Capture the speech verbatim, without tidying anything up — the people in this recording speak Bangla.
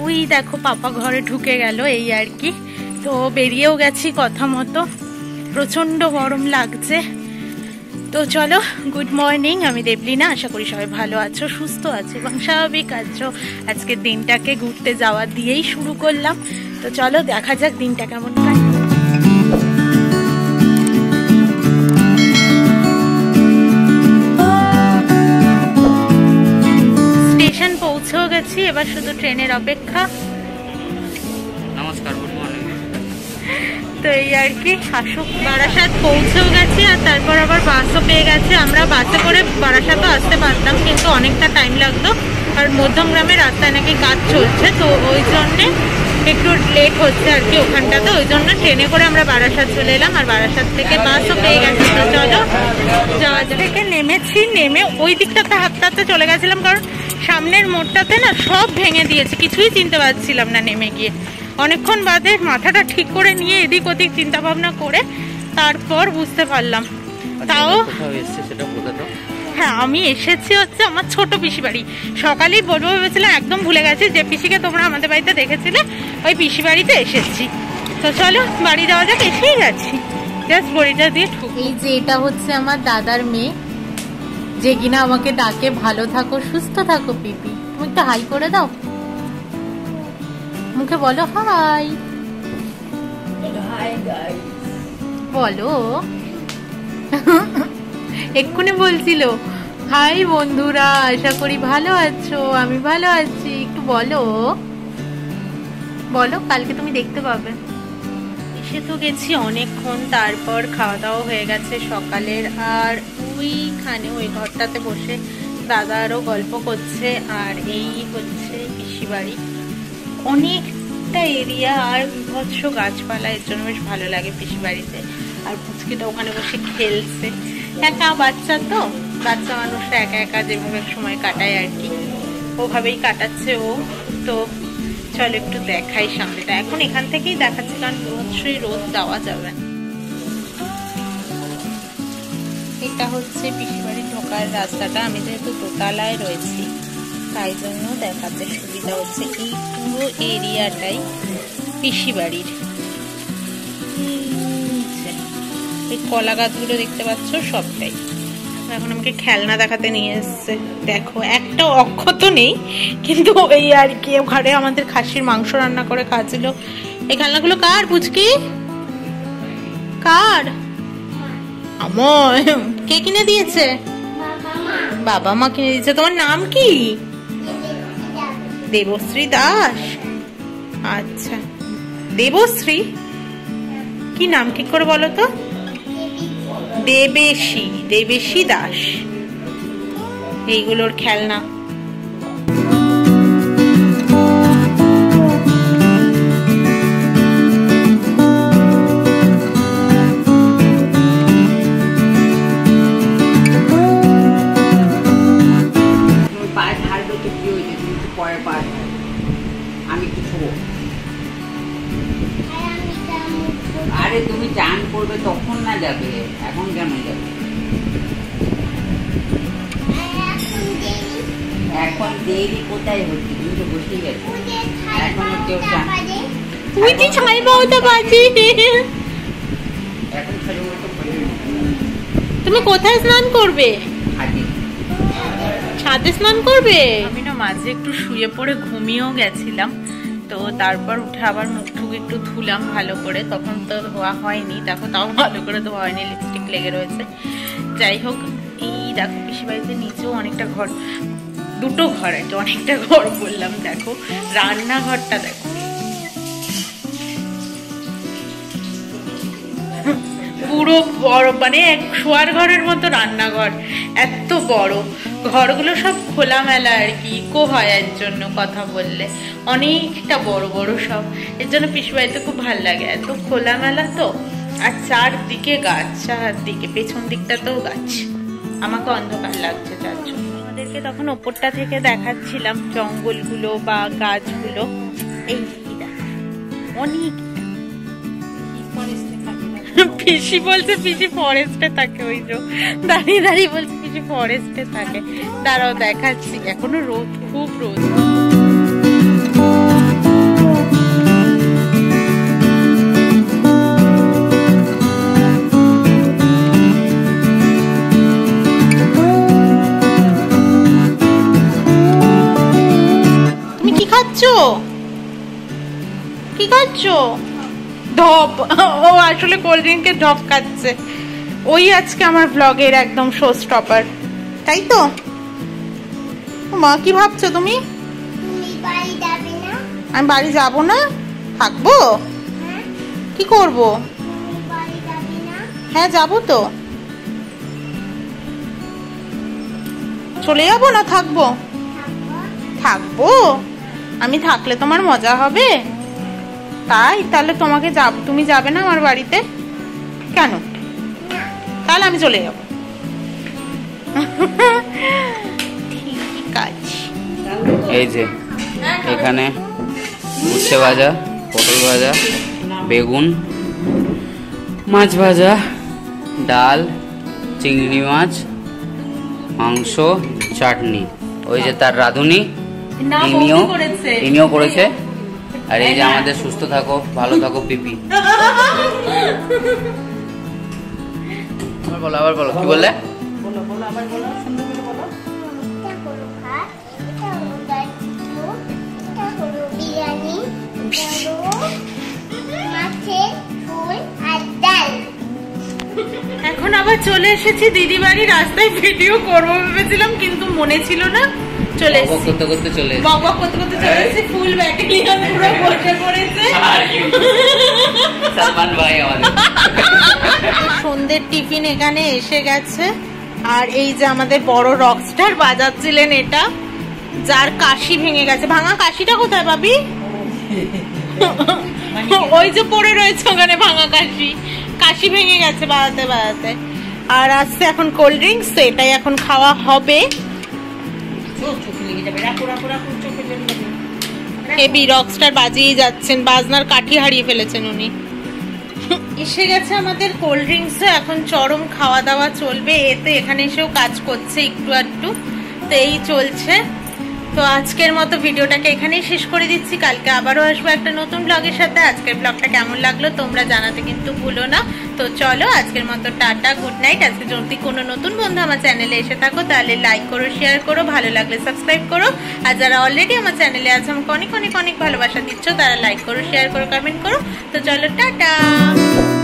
ওই দেখো পাপা ঘরে ঢুকে গেল এই আর কি। তো বেরিয়েও গেছি কথা মতো, প্রচন্ড গরম লাগছে। তো চলো, গুড মর্নিং, আমি দেবলিনা। আশা করি সবাই ভালো আছো, সুস্থ আছো এবং স্বাভাবিক আছো। আজকের দিনটাকে ঘুরতে যাওয়া দিয়েই শুরু করলাম। তো চলো দেখা যাক দিনটা কেমন কাটে। স্টেশন পৌঁছেও গেছি, এবার শুধু ট্রেনের অপেক্ষা। নমস্কার, গুড মর্নিং। তো এই আর কি, আসুক। বারাসাত পৌঁছেও গেছি আর তারপর আবার বাসও পেয়ে গেছে। আমরা বাসে করে বারাসাতও আসতে পারতাম, কিন্তু অনেকটা টাইম লাগতো, আর মধ্যমগ্রামের রাস্তায় নাকি কাজ চলছে, তো ওই জন্যে একটু লেট হচ্ছে আর কি ওখানটাতে। ওই জন্য ট্রেনে করে আমরা বারাসাত চলে এলাম, আর বারাসাত থেকে বাসও পেয়ে গেছি। তো চলো যাওয়া থেকে নেমেছি, নেমে ওই দিকটাতে হাঁটতে চলে গেছিলাম, কারণ সামনের মোড়টাতে না সব ভেঙে দিয়েছে, কিছুই চিনতে পারছিলাম না। নেমে গিয়ে অনেকক্ষণ বাদে মাথাটা ঠিক করে নিয়ে এদিক ওদিক চিন্তা ভাবনা করে তারপর বুঝতে পারলাম। তাও হ্যাঁ, আমি এসেছি হচ্ছে আমার ছোট পিসি বাড়ি। সকালেই বলবো ভেবেছিলাম, একদম ভুলে গেছি যে পিসিকে তোমরা আমাদের বাড়িতে দেখেছিলে, ওই পিসি বাড়িতে এসেছি। তো চলো বাড়ি যাওয়া যাক, এসেই গেছি, জাস্ট বড়িটা দিয়ে ঢুক। এই যে এটা হচ্ছে আমার দাদার মেয়ে, যে কিনা আমাকে ডাকে ভালো থাকো সুস্থ থাকো পিপি। তুমি একটু হাই করে দাও, মুখে বলো হাই। হাই গাইস বলো। এক্ষুনি বলছিল হাই বন্ধুরা, আশা করি ভালো আছো, আমি ভালো আছি, একটু বলো বলো, কালকে তুমি দেখতে পাবে। এসে তো গেছি অনেকক্ষণ, তারপর খাওয়া দাওয়া হয়ে গেছে সকালের। আর ওইখানে ওই ঘরটাতে বসে দাদা আরও গল্প করছে। আর এই হচ্ছে পিসি বাড়ি, অনেকটা এরিয়া আর বিভৎস গাছপালা, এর জন্য বেশ ভালো লাগে পিসি বাড়িতে। আর পুচকিটা ওখানে বসে খেলছে, একা বাচ্চা তো, বাচ্চা মানুষরা একা একা যেভাবে সময় কাটায় আর কি, ওভাবেই কাটাচ্ছে ও। তো চল একটু দেখাই সামনেটা, এখন এখান থেকেই দেখাচ্ছে, কারণ রোদই রোদ দেওয়া যাবে। এটা হচ্ছে পিসি বাড়ি ঢোকার রাস্তাটা। আমি যেহেতু দোতলায় রয়েছি তাই জন্য দেখাতে সুবিধা হচ্ছে। এই পুরো এরিয়াটাই পিসি বাড়ির। এই কলা গাছগুলো দেখতে পাচ্ছ সবটাই। এখন আমাকে খেলনা দেখাতে নিয়ে এসছে, দেখো একটা অক্ষত নেই, কিন্তু এই আর কি, ঘরে আমাদের খাসির মাংস রান্না করে খাচ্ছিল। এই খেলনাগুলো কার পুচকি? কার? আমার। কে কিনে দিয়েছে? বাবা মা কিনে দিয়েছে। তোমার নাম কি? দেবশ্রী দাস। আচ্ছা, দেবশ্রী কি নাম ঠিক করে বলো তো? দেবেশী, দেবেশী দাস। এইগুলোর খেলনা। আরে তুমি চান করবে তখন না যাবে, এখন কেন যাবে? এখন দেরি কোথায় হচ্ছে? তুমি তো বসেই গেছো, এখন কেউ চান। তুই কি ছাই বলতে পারছিস? এখন তুমি কোথায় স্নান করবে? ছাদে স্নান করবে? আমি না মাঝে একটু শুয়ে পড়ে ঘুমিয়েও গেছিলাম, তো তারপর উঠে আবার মুখ টুক একটু ধুলাম ভালো করে। তখন তো ধোয়া হয়নি, দেখো তাও ভালো করে ধোয়া হয়নি, লিপস্টিক লেগে রয়েছে। যাই হোক, এই দেখো পিসি বাড়িতে নিচেও অনেকটা ঘর, দুটো ঘর আছে, অনেকটা ঘর বললাম। দেখো রান্নাঘরটা, দেখো পুরো বড়, মানে এক শোয়ার ঘরের মতো রান্নাঘর, এত বড়। ঘরগুলো সব খোলামেলা আর কি, ইকো হয় এর জন্য কথা বললে, অনেকটা বড় বড় সব। এর জন্য পিসি বাড়িতে খুব ভালো লাগে, এত খোলামেলা তো। আর চারদিকে গাছ, চারদিকে পেছন দিকটাতেও গাছ। আমাকে অন্ধকার লাগছে যার জন্য। আমাদেরকে তখন ওপরটা থেকে দেখাচ্ছিলাম জঙ্গলগুলো বা গাছগুলো। এই অনেক পিসি বলছে পিসি ফরেস্টে থাকে, ওই যে দাঁড়িয়ে দাঁড়িয়ে বলছে পিসি ফরেস্টে থাকে। দাঁড়াও দেখাচ্ছি, এখনো রোদ, খুব রোদ। খাচ্ছ? কি খাচ্ছ? ঢপ। ও আসলে কোল্ড ড্রিঙ্কের ঢপ খাচ্ছে। ওই আজকে আমার ব্লগের একদম শো স্টপার, তাই তো? মা কি ভাবছো তুমি? আমি বাড়ি যাব না, থাকবো। কি করব? হ্যাঁ যাবো তো। চলে যাবো না থাকবো? থাকবো। আমি থাকলে তোমার মজা হবে, তাই? তাহলে তোমাকে যাব, তুমি যাবে না আমার বাড়িতে? কেন? তাহলে আমি চলে যাব। ঠিক আছে। এই যে এখানে উচ্ছে ভাজা, পটল ভাজা, বেগুন, মাছ ভাজা, ডাল, চিংড়ি মাছ, মাংস, চাটনি। ওই যে তার রাঁধুনি ইনিও ইনিও করেছে। আর এই যে আমাদের সুস্থ থাকো, ভালো থাকো পিপি। আবার বলো, আবার বলো, কি বললে? বলো বলো আবার বলো, সুন্দর করে বলো। এখন আবার চলে এসেছি দিদি বাড়ি। রাস্তায় ভিডিও করবো ভেবেছিলাম, কিন্তু মনে ছিল না। চলে এসেছি করতে করতে চলে এসেছি বাবা করতে করতে চলে এসেছি। ফুল ব্যাটালিয়ন পুরো বসে পড়েছে। সালমান ভাই আমাদের সন্ধ্যের টিফিন এখানে এসে গেছে। আর এই যে আমাদের বড় রকস্টার বাজাচ্ছিলেন এটা, যার কাশি ভেঙে গেছে। ভাঙা কাশিটা কোথায় পাবি? ওই যে পড়ে রয়েছে ওখানে ভাঙা কাশি। কাশি ভেঙে গেছে বাজাতে বাজাতে। আর আসছে এখন কোল্ড ড্রিঙ্কস, এটাই এখন খাওয়া হবে। হেভি রকস্টার বাজিয়ে যাচ্ছেন, বাজনার কাঠি হারিয়ে ফেলেছেন উনি। এসে গেছে আমাদের কোল্ড ড্রিঙ্কস। এখন চরম খাওয়া দাওয়া চলবে। এতে এখানে এসেও কাজ করছে একটু একটু, তো এই চলছে। তো আজকের মতো ভিডিওটাকে এখানেই শেষ করে দিচ্ছি। কালকে আবারও আসবো একটা নতুন ব্লগের সাথে। আজকের ব্লগটা কেমন লাগলো তোমরা জানাতে কিন্তু ভুলো না। তো চলো আজকের মতো টাটা, গুড নাইট। আজকে যদি কোনো নতুন বন্ধু আমার চ্যানেলে এসে থাকো তাহলে লাইক করো, শেয়ার করো, ভালো লাগলে সাবস্ক্রাইব করো। আর যারা অলরেডি আমার চ্যানেলে আছে, আমাকে অনেক অনেক অনেক ভালোবাসা দিচ্ছ, তারা লাইক করো, শেয়ার করো, কমেন্ট করো। তো চলো টাটা।